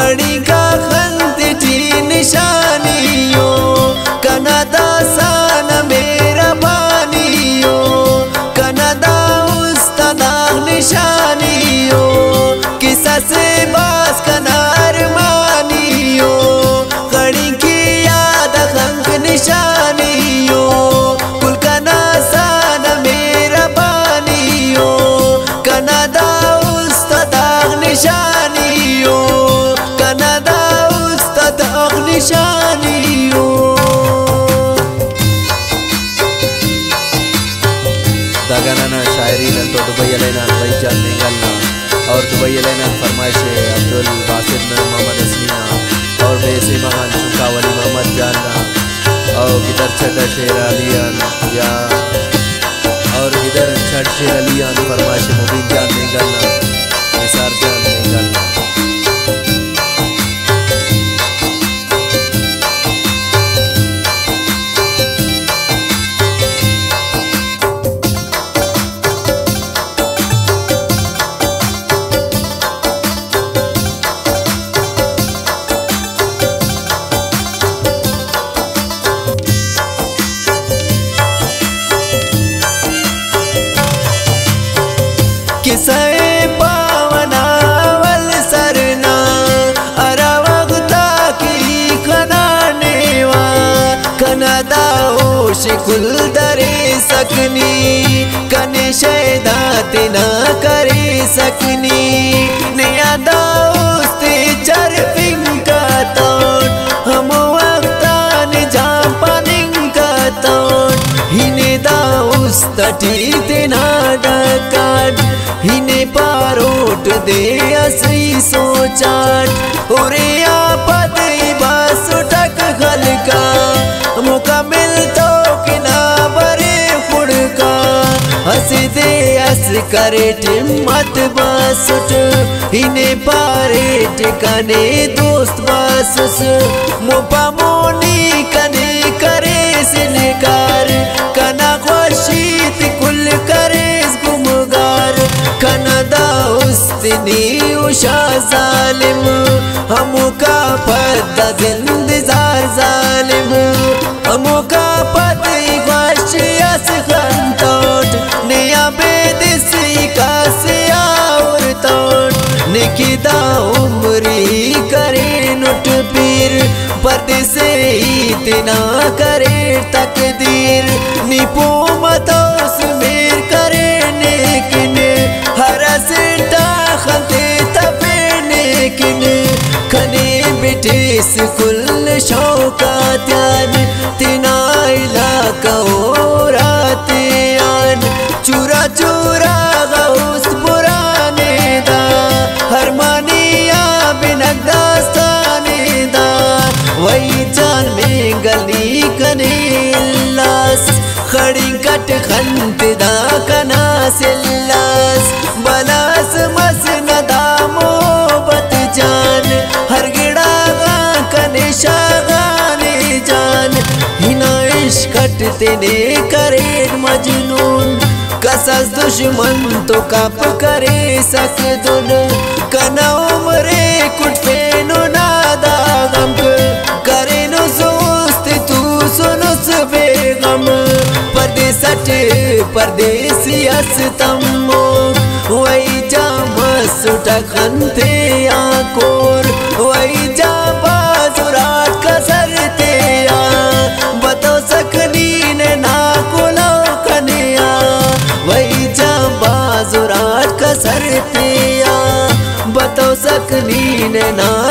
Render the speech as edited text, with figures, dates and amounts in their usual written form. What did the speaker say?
खड़ी का खंती निशानियों कनादा सान मेरा बानियो कनादा उस्तादा निशानियों किसा से बास कनार मानियो खड़ी की याद खंग निशानियों कुल कना सान मेरा बानियो कनादा उस्तादा निशानियों कनादा उस्तादा निशानियों। दागाना शायरी न तो दुबई अलैना भाई जान निकलना और दुबई अलैना फरमाइश अब्दुल बासित मोहम्मद असलीना और बेसे मगान चुका वली मोहम्मद जानना और किधर छठा शेर अलियान या और किधर छठ शेर अलियान फरमाइश मुबीन जान निकलना निसार जान निकलना। किसाए पावनावल सरना अरावगता की खनानेवा कनादा होश कुल दरे सकनी कने शैदात ना करे सकनी नया दोस्ते चरफिंग का तोड़ हम वक्तान जाम पानिंग का तोड़ हिने दाउस तटी तेना डकाड हिने पारोट दे असली सोचाट उरे आपद बस उठक हल्का मुकमिल तो किना बरे फुड़का हंस दे हंस करे टिम्मत बासुट हिने पारे टिकाने दोस्त बासुस मुपा मोनी कने करे सिनकार कना खुशीत कुल करे गुमगार कनादा उस्तनी उषा जालिम हमका पद जिंदजार जालिम हमका पद ख्वाशियस खंतोट नया बेदिसी का सियावर तोट निकिदा उम्री करे नुट पीर पर्दे से इतना करे तकदीर निपो मतोस मेर करे नेकिन हर सिटा खलते तपेने किन खने बिटिस कुल शौका त्यान तिना इलाका राते आन चूरा चूरा गौस पुराने दा हरमानिया बिनक दास्ताने दा वही जान में गली कने लास खड़ी कट खंत दा कना सिल्लास बलास मसनदा मोहब्बत जान हर गिड़ा कने शागाने जान हिना इश्क तेने करे मजनून कसस दुश्मन तो कप करे सकदुन कना उमरे कुटफे नो नादा गम करे नो सोस्त तू सुनुस बेगम परदेसट परदेसी अस्तमो वही जा मसुट खंते आकोर वही जा बाजुराट कसरते आ बतो सकनी ने ना कुलो कनिया वही जा बाजुराट कसरते आ बतो सकनी ने ना